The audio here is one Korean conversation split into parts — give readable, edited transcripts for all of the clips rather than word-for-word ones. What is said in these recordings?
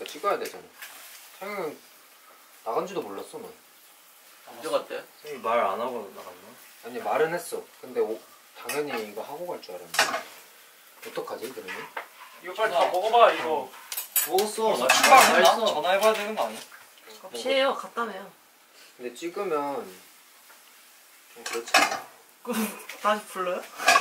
찍어야 되잖아. 태형은 나간지도 몰랐어 난. 언제 갔대? 선생님 말 안 하고 나갔나? 아니 말은 했어. 근데 당연히 이거 하고 갈 줄 알았는데. 어떡하지 그러면? 이거 빨리 다 먹어봐 이거. 먹었어. 나 출발했나? 전화해봐야 되는 거 아니야? 값이에요. 갔다며요. 근데 찍으면 좀 그렇지 않아? 그럼 다시 불러요?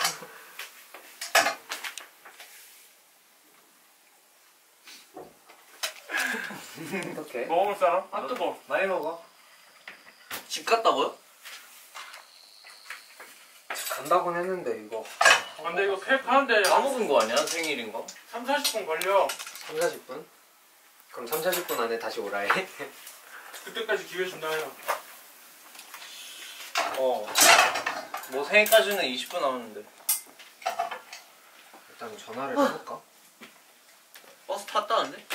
어떡해? 먹을 사람? 아 뜨거. 많이 먹어. 집 갔다고요? 간다고는 했는데 이거 근데 이거 팩 하는데 까먹은 거 아니야? 생일인 거? 3, 40분 걸려. 3, 40분? 그럼 3, 40분 안에 다시 오라 해. 그때까지 기회 준다 해요. 뭐 생일까지는 20분 남았는데. 일단 전화를 해볼까? 버스 탔다는데?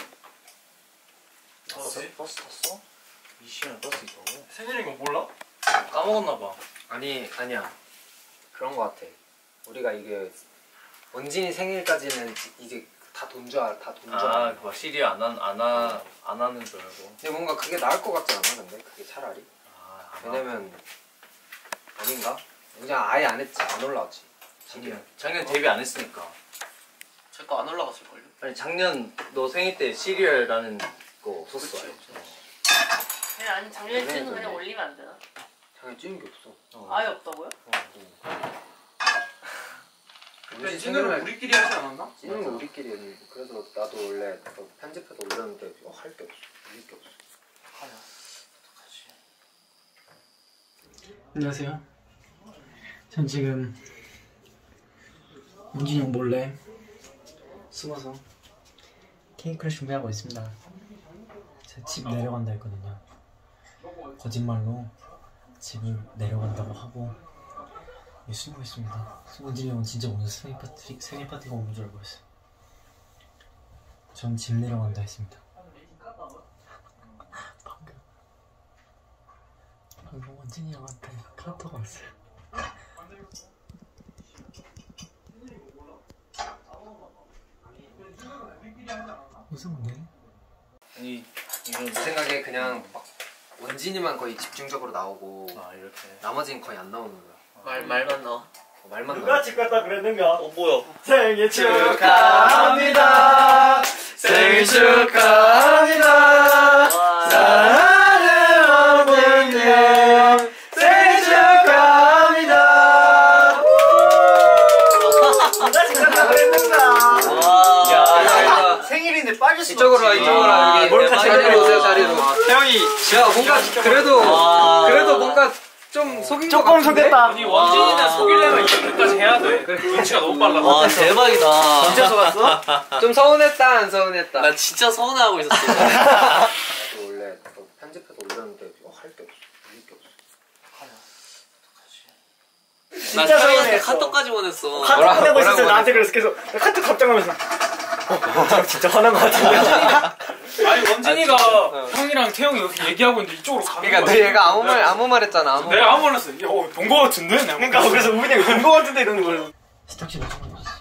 버스 탔어? 이 시간에 버스 있다고? 생일인 거 몰라? 까먹었나 봐. 아니야. 그런 거 같아. 우리가 이게 원진이 생일까지는 이제 다 돈 줄 알아. 막 시리 안 하는 줄 알고. 근데 뭔가 그게 나을 것 같지 않아? 근데 그게 차라리. 왜냐면 아닌가? 그냥 아예 안 했지. 안 올라왔지. 작년 데뷔 안 했으니까. 제 거 안 올라갔을걸요? 아니 작년 너 생일 때 시리얼라는 거 썼어. 그냥 아니 작년 그래, 찍은 거 그래. 그냥 올리면 안 되나? 당연히 찍은 게 없어. 아예 없다고요? 근데 찍는 우리끼리 하지 않았나? 찍는 거 우리끼리 했는데 그래서 나도 원래 편집해서 올렸는데 할 게 없어. 올릴 게 없어. 안녕하세요. 전 지금 원진이 형 몰래 숨어서 케이크를 준비하고 있습니다. 제가 집 내려간다 했거든요. 거짓말로 집을 내려간다고 하고 숨고 있습니다. 원진이 형은 진짜 오늘 생일 파티가 오는 줄 알고 있어요. 전 집 내려간다 했습니다. 방금 원진이 형한테 카톡 왔어요. 무서운데? 아니 이건 내 생각에 그냥 막 원진이만 거의 집중적으로 나오고 이렇게. 나머지는 거의 안 나오는 거야. 말만 나와. 말만 누가 나와. 집 갔다 그랬는가? 뭐야? 생일 축하합니다. 생일 축하합니다. 사랑하는 원진님 생일 축하합니다. 누가 집 갔다 그랬는가? 야, 생일인데 빠질 수 이쪽으로 와, 이쪽으로 와. 여기 자리로 오세요, 자리로. 태영이 야, 뭔가 그래도 뭔가 좀 속인 것 조금 같은데? 속였다. 아니 원진이는 속이려면 이 정도까지 해야 돼. 눈치가 너무 빨라. 와 대박이다. 진짜 속았어? 좀 서운했다, 안 서운했다? 나 진짜 서운해하고 있었어. 나도 원래 편집해서 올렸는데 할 게 없어. 올릴 게 없어. 나 진짜 태영이한테 서운했어. 카톡까지 보냈어. 카톡 보내고 있었어요. 뭐라고 나한테 그래서 계속 카톡 답장하면서 진짜 화난 것 같은데. 아니 원진이가 형이랑 태영이 여기 얘기하고 있는데 이쪽으로 가는 그러니까 거야. 너 얘가 아무 말 했잖아. 아무 말. 내가 아무 말 했어. 본 거 같은데? 내가 그러니까 그래서 우빈이 형이 본거 같은데 이러는 거예요. 스탁시가 처음 왔어.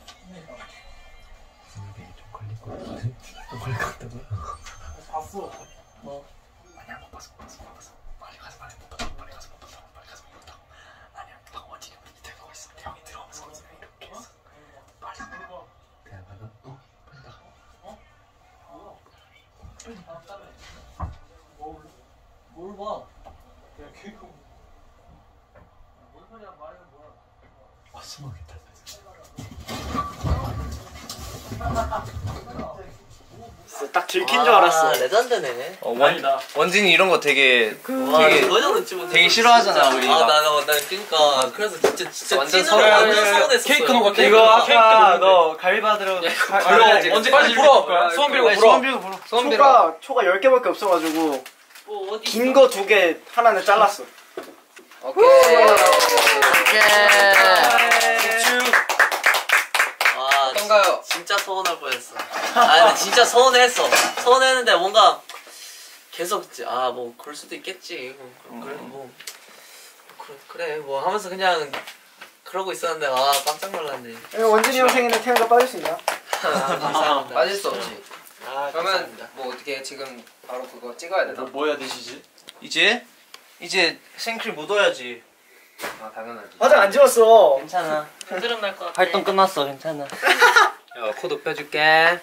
이게 좀 걸릴 것 같거든? 걸릴 것 같다고요? 봤어. 아니야, 못 봤어. 빨리 가서 못 봤어. 빨리 가서 못 봤다고. 아니야, 방 원진이 우리 밑에 가고 있어. 태형이 들어오면서 원진이 이렇게 했어. 빨리 그냥 나가. 빨리 나가. 뭘 봐? 숨어야겠다. 딱 들킨 줄 알았어. 레전드네. 원진이 이런 거 되게 전혀 눈치 못. 되게 싫어하잖아 우리가. 나 그러니까 그래서 진짜 완전 찐으로 완전 서운해. 서운했었어. 케이크 먹어. 이거 아까 너 가위 받으러 언제까지 불어? 수원 빌고 불어. 초가 10개밖에 없어가지고 뭐 어디 긴 거 2개 하나는 잘랐어. 오케이. 와 어떤가요? 진짜 서운할 뻔했어. 근데 진짜 서운했어. 서운했는데 뭔가 계속 뭐 그럴 수도 있겠지. 그래 뭐 하면서 그냥 그러고 있었는데 깜짝 놀랐네. 원진이 형 생일에 태연이가 빠질 수 있나? 감사합니다. 빠질 수 없지. 아, 그러면 감사합니다. 뭐 어떻게 지금 바로 그거 찍어야 되나? 뭐 해야 되시지? 이제 생크림 묻어야지. 아 당연하지. 화장 안 지웠어. 괜찮아. 흔들음 날 것 같아. 활동 끝났어. 괜찮아. 야, 코 높여줄게.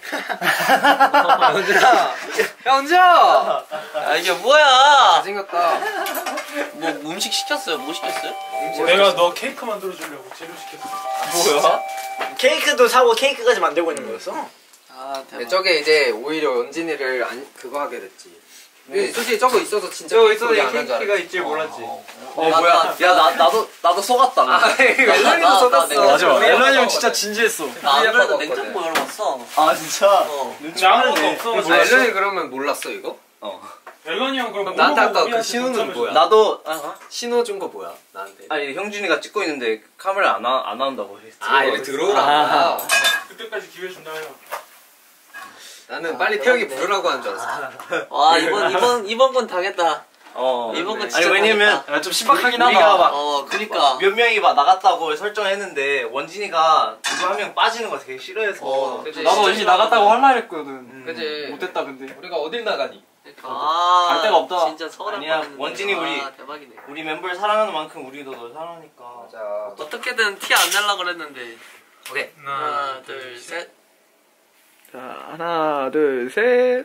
현준아! 현준아! 아, 이게 뭐야? 잘생겼다. 뭐 음식 시켰어요? 뭐 시켰어요? 내가 너 케이크 만들어주려고 재료 시켰어. 뭐야? 케이크도 사고 케이크까지 만들고 있는 거였어? 아, 근데 대박. 저게 이제 오히려 연진이를 그거 하게 됐지. 근데 솔직히 저거 있어서 진짜 저거 케이크 있어도 안한 줄 케이크가 알았지. 있질 몰랐지. 뭐야? 야 나도 속았다. 아, 앨런이도 나 쏟았어. 맞아. 우리 앨런이 형 아빠가 진짜 왔거든. 진지했어. 나 안 그래도 왔거든. 냉장고 열어봤어. 아 진짜. 어. 근데 아무것도 없어. 아, 앨런이 그러면 몰랐어 이거? 앨런이 형 그럼 그럼 나한테 아까 그 우리한테 신호는 동점을 뭐야? 나도 신호 준 거 뭐야? 나한테. 아니 형준이가 찍고 있는데 카메라 안 나온다고 했지. 아, 이리 들어오라. 줘. 그때까지 기회 준다 해요. 나는 빨리 태영이 부르라고 한 줄 알았어. 와, 이번 건 당했다. 이번 건 진짜 아니 왜냐면 야, 좀 신박하긴 우리가 하다. 막 그니까. 몇 명이 막 나갔다고 설정했는데 원진이가 누구 한 명 빠지는 거 되게 싫어해서. 그치. 나도 원신이 나갔다고 할라 했거든. 그치. 못했다 근데. 우리가 어딜 나가니? 아, 갈 데가 없다. 진짜 서운할 아니야, 뻔했는데. 원진이 우리- 아, 대박이네. 우리 멤버를 사랑하는 만큼 우리도 널 사랑하니까. 맞아. 어떻게든 티 안 내려고 그랬는데. 오케이. 하나, 둘, 셋. 자, 하나, 둘, 셋.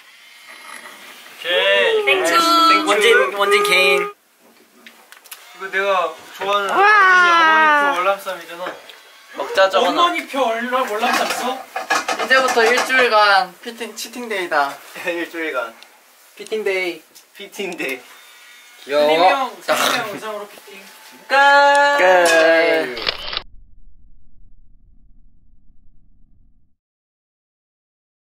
오케이. 땡큐. 원진 개인. 이거 내가 좋아하는 어머니 월남쌈이잖아. 먹자, 저거는. 어머니표 월남쌈 있어? 이제부터 일주일간 치팅데이다. 일주일간 피팅데이. 피팅데이. 귀여워. 슬림형 의상으로 피팅. 끝! 끝.